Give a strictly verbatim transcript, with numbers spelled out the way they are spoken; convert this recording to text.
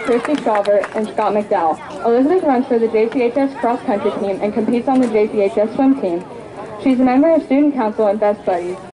Kirsty Stalvert and Scott McDowell. Elizabeth runs for the J C H S cross country team and competes on the J C H S swim team. She's a member of student council and Best Buddies.